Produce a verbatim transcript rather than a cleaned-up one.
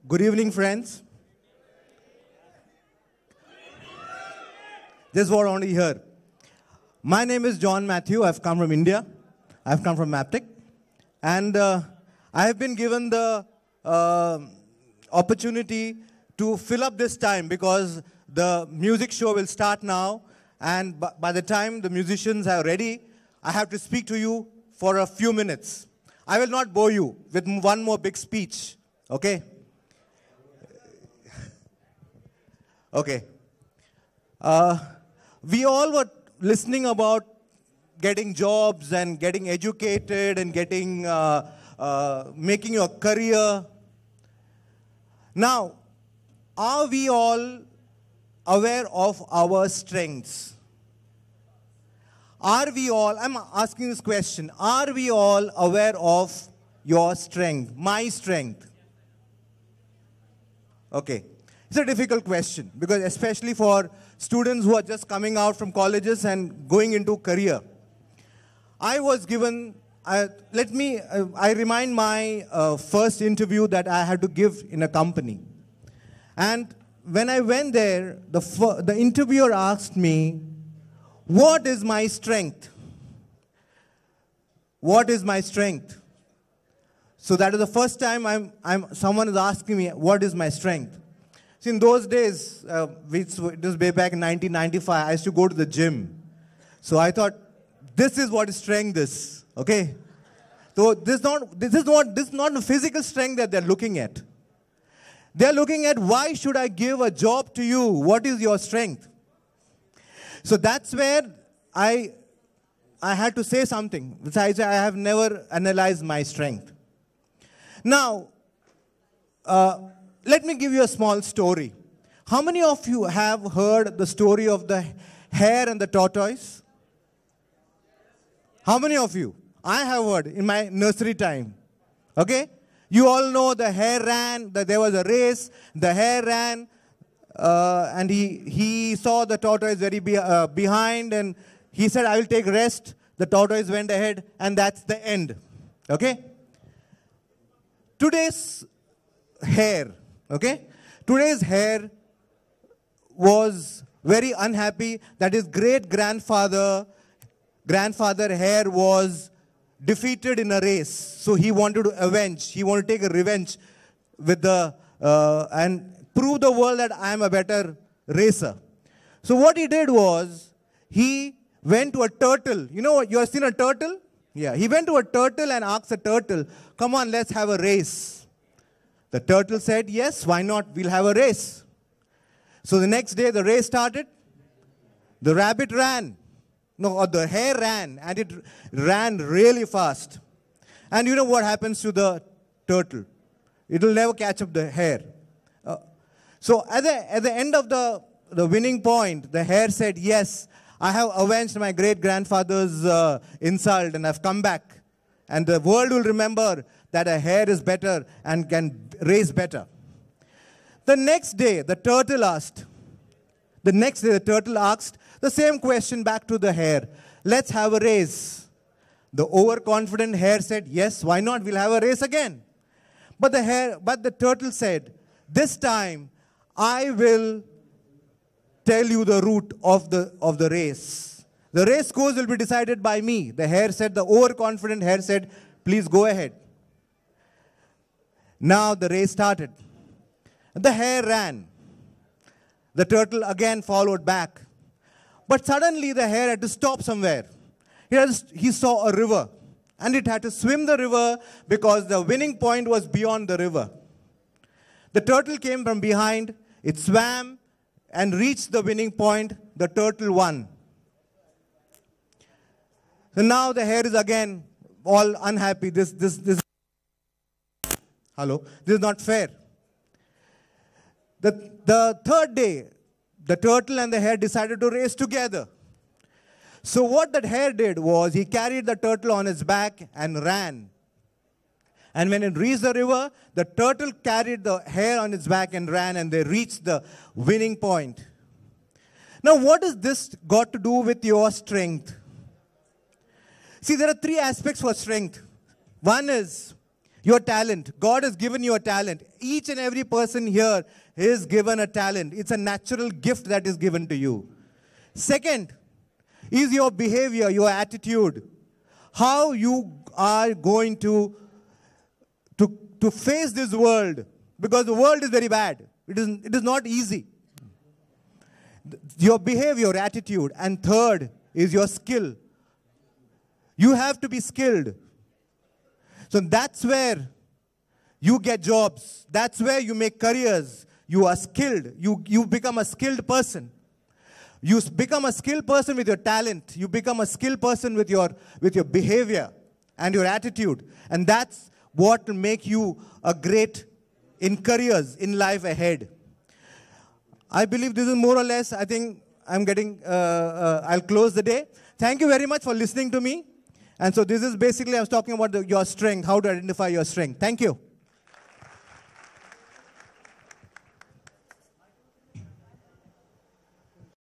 Good evening, friends. This is what I want to hear. My name is John Mathew. I've come from India. I've come from Aptech. And uh, I have been given the uh, opportunity to fill up this time because the music show will start now. And b by the time the musicians are ready, I have to speak to you for a few minutes. I will not bore you with one more big speech, okay? Okay. Uh, we all were listening about getting jobs and getting educated and getting, uh, uh, making your career. Now, are we all aware of our strengths? Are we all, I'm asking this question, are we all aware of your strength, my strength? Okay. It's a difficult question because especially for students who are just coming out from colleges and going into career. I was given, uh, let me, uh, I remind my uh, first interview that I had to give in a company. And when I went there, the, the interviewer asked me, what is my strength? What is my strength? So that is the first time I'm, I'm, someone is asking me, what is my strength? See, in those days, uh, it was way back in nineteen ninety-five, I used to go to the gym. So I thought, this is what strength is, okay? So this is not, this is not, this is not a physical strength that they're looking at. They're looking at, why should I give a job to you? What is your strength? So that's where I, I had to say something. Besides, I have never analyzed my strength. Now, uh, let me give you a small story. How many of you have heard the story of the hare and the tortoise? How many of you? I have heard in my nursery time. Okay? You all know the hare ran, that there was a race, the hare ran, uh, and he, he saw the tortoise very be, uh, behind, and he said, I will take rest. The tortoise went ahead, and that's the end. Okay? Today's hare, okay? Today's hare was very unhappy that his great-grandfather, grandfather hare was defeated in a race. So he wanted to avenge. He wanted to take a revenge with the, uh, and prove the world that I am a better racer. So what he did was, he went to a turtle. You know what? You have seen a turtle? Yeah. He went to a turtle and asked the turtle, come on, let's have a race. The turtle said, yes, why not? We'll have a race. So the next day, the race started. The rabbit ran. No, or the hare ran, and it ran really fast. And you know what happens to the turtle? It will never catch up the hare. Uh, so at the, at the end of the, the winning point, the hare said, yes, I have avenged my great-grandfather's uh, insult, and I've come back. And the world will remember that a hare is better and can race better. The next day, the turtle asked, the next day, the turtle asked the same question back to the hare. Let's have a race. The overconfident hare said, yes, why not? We'll have a race again. But the hare, but the turtle said, this time I will tell you the route of the, of the race. The race course will be decided by me. The hare said, the overconfident hare said, please go ahead. Now the race started. The hare ran. The turtle again followed back. But suddenly the hare had to stop somewhere. He, had to, he saw a river. And it had to swim the river because the winning point was beyond the river. The turtle came from behind. It swam and reached the winning point. The turtle won. So now the hare is again all unhappy. This, this, this. Hello. This is not fair. The, the third day, the turtle and the hare decided to race together. So what that hare did was he carried the turtle on his back and ran. And when it reached the river, the turtle carried the hare on its back and ran, and they reached the winning point. Now, what has this got to do with your strength? See, there are three aspects for strength. One is Your talent. God has given you a talent. Each and every person here is given a talent. It's a natural gift that is given to you. Second is your behavior, your attitude. How you are going to, to, to face this world. Because the world is very bad. It is, it is not easy. Your behavior, your attitude. And third is your skill. You have to be skilled. So that's where you get jobs. That's where you make careers. You are skilled. You, you become a skilled person. You become a skilled person with your talent. You become a skilled person with your, with your behavior and your attitude. And that's what will make you a great in careers, in life ahead. I believe this is more or less, I think I'm getting, uh, uh, I'll close the day. Thank you very much for listening to me. And so this is basically, I was talking about the, your strength, how to identify your strength. Thank you.